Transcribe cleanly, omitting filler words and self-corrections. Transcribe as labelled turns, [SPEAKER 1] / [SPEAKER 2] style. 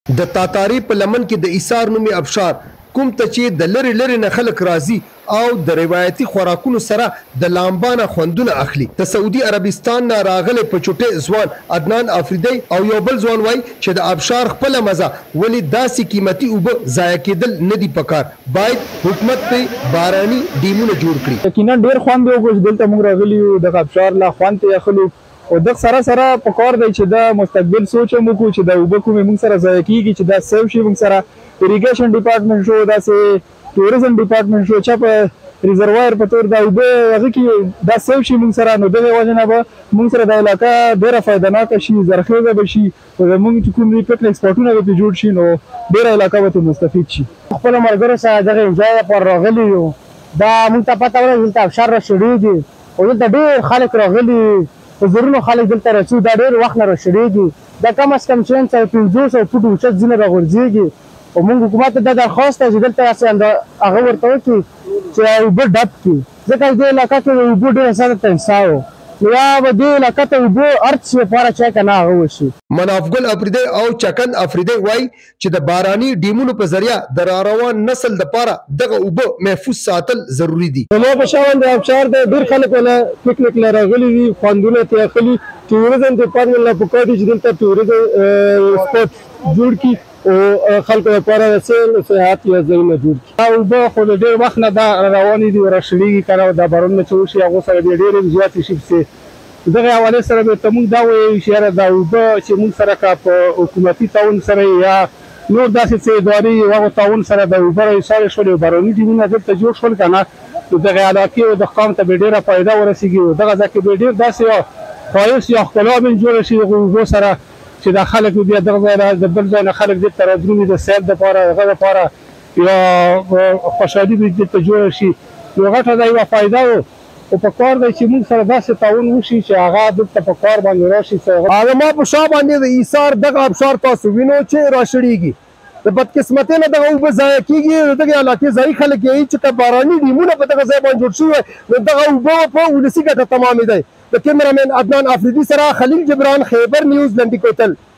[SPEAKER 1] د تاتاری په لمن کې د ایثار نومي ابشار کوم ته چې د لری لری نه خلک راځي او د روایتي خوراکونو سره د لامبانه خوندونه اخلي. د سعودي عربستان نه راغلي په چوټي ځوان عدنان افریدی او یو بل ځوان وای چې د ابشار خپل مزه ولی داسې قیمتي اوبه ضایع کېدل نه دی پکار. باید حکومت په باراني ډیمونه جوړ کړي.
[SPEAKER 2] یقینا ډیر خوند یو کوم دلته موږ راغلي د ابشار لا خوند ته اخلو او د سره په کار دی چې د مستقبل سوچ مو کو چې د اوبه کومې موږ سره ضایع کیږي چې دا سیو شي موږ سره اریګیشن ډپارټمنټ شو داسې ټوریزم ډپارټمنټ شو چې په ریزروایر په تور د اوبه هغه کې دا سیو شي موږ سره نو دغه وجه نه به موږ سره د علاقه ډیره فایدهناکه شي زرخیزه به شي او زموږ چې کوم پټ ایکسپورټونه به جوړ شي نو ډیره علاقه به مستفید شي.
[SPEAKER 3] خپل مرګرو سره دغه انجوای پر راغلي یو دا موږ ته پته ورغله چې ابشار را شړېږي او دلته ډیر خلک راغلي زرونو خلک دلته راځي دا ډېر وخت نه راشړېږي دا کم از کم 500 فوټ اوچت ځینې راغورځېږي او موږ حکومت ته دا درخواست دی چې دلته هغه ورته وکړي چې اوبه ډک کړي ځکه دې علاقه کې د اوبو ډېره زیاته تنګسا و یا به دې علاقه ته اوبه هر څه لپاره چې که نه هغه وشي.
[SPEAKER 1] منافګل افریدی او چکن افریدی وای چې د باراني ډیمونو په ذریعہ د راروان نسل لپاره دغه اوبه محفوظ ساتل ضروری دي.
[SPEAKER 2] نو په شاوند ابشار د ډیر خلک ولا پکنیک لراغلي دي خوندونه ته اخلي ټوریزم ډپارټمنټ لا پکا دي چې دلته ټوریزم سپورت جوړ کی او خلکو لپاره د سیاحت یا ځایونه جوړ کی او به خو ډیر وخت نه دا رواني دي ورشلېږي کنه دا بارونه چې وشي هغه سره ډیر زیات شي چې دغه حواله سره به تمون دا وایي چې دا اوبه چې موږ سره کا په حکومتي تعاون سره یا نور داسې څه اداري هغه تعاون سره د اوبه ایثار شول باروني ډیمونه دلته جوړ شول کنه دغه علاقې او د قوم ته ډیره فایده ورسیږي دغه ځکه به ډیر داسې خواهش یا ښکلا به جوړ شي د اوبو سره چې د خلک بیا دغه ځای د بل ځای نه خلک دلته راځي د سیل دپاره هغه دپاره یا خوشحالي به دلته جوړه شي نو غټه دا یوه فایده و او په کار دی چې موږ سره داسې تعاون وشي چې هغه دلته په کار باندې راشي
[SPEAKER 1] ما په شا باندې د ایثار دغه ابشار تاسو وینو چې راشړېږي د بدقسمتۍ نه دغه اوبه ضایع کېږي د دغې علاقې ځایي خلک یې چې که باراني ډیمونه په دغه ځای باندې جوړ شوي نو دغه اوبه په ولسي ګټه تمامېدی. د کیمرامین عدنان افریدي سره خلیل جبران خیبر نیوز لنډي کوتل.